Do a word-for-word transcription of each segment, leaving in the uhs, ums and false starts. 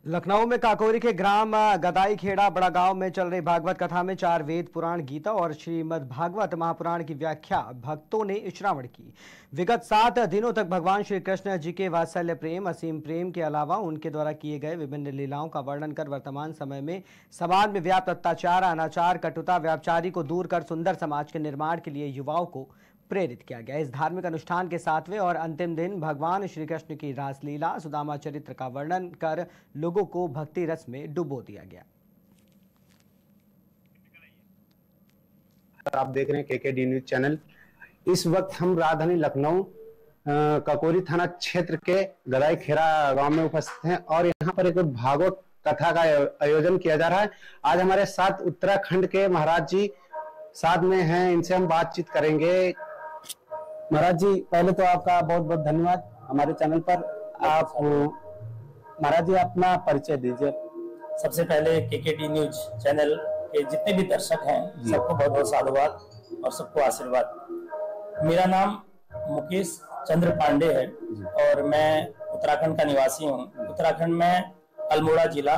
लखनऊ में काकोरी के ग्राम गदाई खेड़ा बड़ा गांव में चल रही भागवत कथा में चार वेद पुराण, गीता और श्रीमद् भागवत महापुराण की व्याख्या भक्तों ने श्रावण की। विगत सात दिनों तक भगवान श्री कृष्ण जी के वात्सल्य प्रेम, असीम प्रेम के अलावा उनके द्वारा किए गए विभिन्न लीलाओं का वर्णन कर वर्तमान समय में समाज में व्याप्त अत्याचार, अनाचार, कटुता, व्यापचारी को दूर कर सुंदर समाज के निर्माण के लिए युवाओं को प्रेरित किया गया। इस धार्मिक अनुष्ठान के सातवें और अंतिम दिन भगवान श्री कृष्ण की रासलीला, सुदामा चरित्र का वर्णन कर लोगों को भक्ति रस में डुबो दिया गया। आप देख रहे हैं के के डी न्यूज चैनल। इस वक्त हम राजधानी लखनऊ काकोरी थाना क्षेत्र के गदाई खेड़ा गांव में उपस्थित हैं और यहां पर एक भागवत कथा का आयोजन किया जा रहा है। आज हमारे साथ उत्तराखंड के महाराज जी साथ में हैं, इनसे हम बातचीत करेंगे। महाराज जी, पहले तो आपका बहुत बहुत धन्यवाद हमारे चैनल पर। आप महाराज जी अपना परिचय दीजिए। सबसे पहले के के डी न्यूज चैनल के जितने भी दर्शक हैं सबको बहुत बहुत साधुवाद और सबको आशीर्वाद। मेरा नाम मुकेश चंद्र पांडे है और मैं उत्तराखंड का निवासी हूँ। उत्तराखंड में अल्मोड़ा जिला,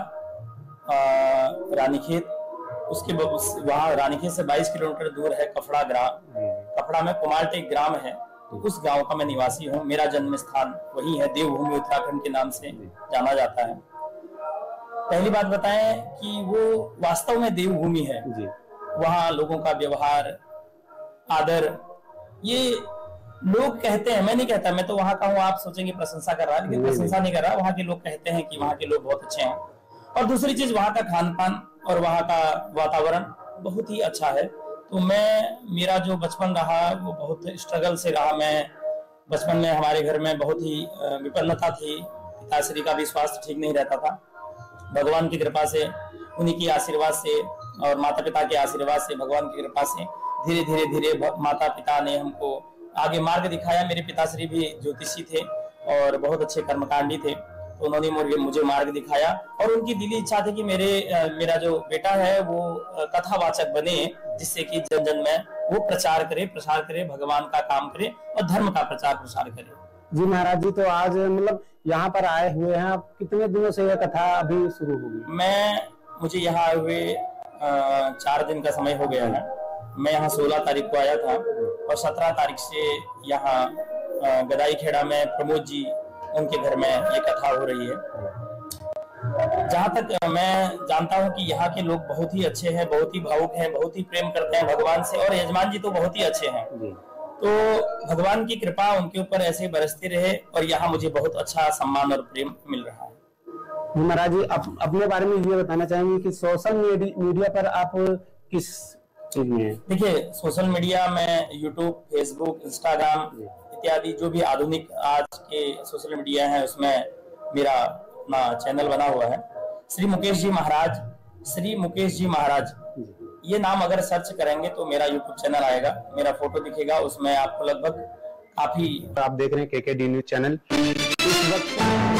रानीखेत, उसके वहाँ रानीखेत से बाईस किलोमीटर दूर है कफड़ा ग्राम। कफड़ा में कुमारटेक ग्राम है, तो उस गांव का मैं निवासी हूँ। मेरा जन्म स्थान वही है, देवभूमि उत्तराखंड के नाम से जाना जाता है। पहली बात बताएं कि वो वास्तव में देवभूमि है। वहाँ लोगों का व्यवहार, आदर, ये लोग कहते हैं, मैं नहीं कहता, मैं तो वहाँ का हूँ। आप सोचेंगे प्रशंसा कर रहा है, लेकिन प्रशंसा नहीं कर रहा। वहाँ के लोग कहते हैं कि वहाँ के लोग बहुत अच्छे हैं। और दूसरी चीज, वहाँ का खान पान और वहाँ का वातावरण बहुत ही अच्छा है। तो मैं, मेरा जो बचपन रहा वो बहुत स्ट्रगल से रहा। मैं बचपन में हमारे घर में बहुत ही विपन्नता थी। पिताश्री का भी स्वास्थ्य ठीक नहीं रहता था। भगवान की कृपा से, उन्हीं की आशीर्वाद से और माता पिता के आशीर्वाद से, भगवान की कृपा से धीरे धीरे धीरे माता पिता ने हमको आगे मार्ग दिखाया। मेरे पिताश्री भी ज्योतिषी थे और बहुत अच्छे कर्मकांडी थे, तो उन्होंने मुझे मुझे मार्ग दिखाया। और उनकी दिली इच्छा थी कि मेरे मेरा जो बेटा है वो कथावाचक बने, जिससे कि जन जन में वो प्रचार करे प्रसार करे भगवान का काम करे और धर्म का प्रचार प्रसार करे। जी महाराज जी, तो आज मतलब यहाँ पर आए हुए हैं आप, कितने दिनों से यह कथा अभी शुरू होगी? मैं मुझे यहाँ आए हुए चार दिन का समय हो गया है। मैं यहाँ सोलह तारीख को आया था और सत्रह तारीख से यहाँ गदाई खेड़ा में प्रमोद जी, उनके घर में ये कथा हो रही है। जहाँ तक मैं जानता हूँ कि यहाँ के लोग बहुत ही अच्छे हैं, बहुत ही भावुक हैं, बहुत ही प्रेम करते हैं भगवान से, और यजमान जी तो बहुत ही अच्छे हैं। तो भगवान की कृपा उनके ऊपर ऐसे बरसती रहे और यहाँ मुझे बहुत अच्छा सम्मान और प्रेम मिल रहा है। महाराज जी, आप अपने बारे में ये बताना चाहेंगे कि सोशल मीडिया पर आप किस चीज में हैं? देखिए, सोशल मीडिया में यूट्यूब, फेसबुक, इंस्टाग्राम इत्यादि जो भी आधुनिक आज के सोशल मीडिया है, उसमें मेरा अपना चैनल बना हुआ है, श्री मुकेश जी महाराज। श्री मुकेश जी महाराज ये नाम अगर सर्च करेंगे तो मेरा यूट्यूब चैनल आएगा, मेरा फोटो दिखेगा, उसमें आपको लगभग काफी। आप देख रहे हैं के के डी न्यूज चैनल। इस वक्त